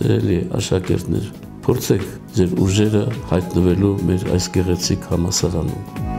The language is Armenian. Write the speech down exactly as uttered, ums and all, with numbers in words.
Սիրելի աշակերտներ, փորձեք ձեր ուժերը հայտնվելու մեր այս գեղեցիկ համալսարանում։